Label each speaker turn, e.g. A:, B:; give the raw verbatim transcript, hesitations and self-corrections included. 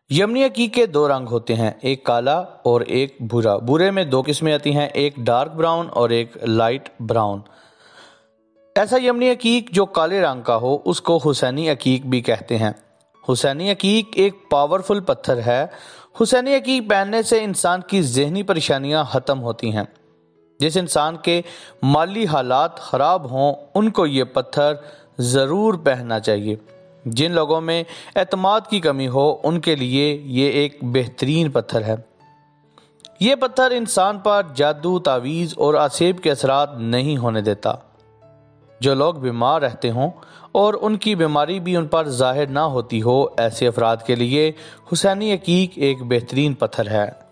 A: یمنی عقیق کے دو رنگ ہوتے ہیں، ایک کالا اور ایک بھورا۔ بھورے میں دو قسمیں آتی ہیں، ایک ڈارک براؤن اور ایک لائٹ براؤن۔ ایسا یمنی عقیق جو کالے رنگ کا ہو اس کو حسینی عقیق بھی کہتے ہیں۔ حسینی عقیق ایک پاورفل پتھر ہے۔ حسینی عقیق پہننے سے انسان کی ذہنی پریشانیاں ختم ہوتی ہیں۔ جس انسان کے مالی حالات خراب ہوں ان کو یہ پتھر ضرور پہننا چاہیے۔ جن لوگوں میں اعتماد کی کمی ہو ان کے لیے یہ ایک بہترین پتھر ہے۔ یہ پتھر انسان پر جادو، تعویذ اور عصیب کے اثرات نہیں ہونے دیتا۔ جو لوگ بیمار رہتے ہوں اور ان کی بیماری بھی ان پر ظاہر نہ ہوتی ہو، ایسے افراد کے لیے حسینی عقیق ایک بہترین پتھر ہے۔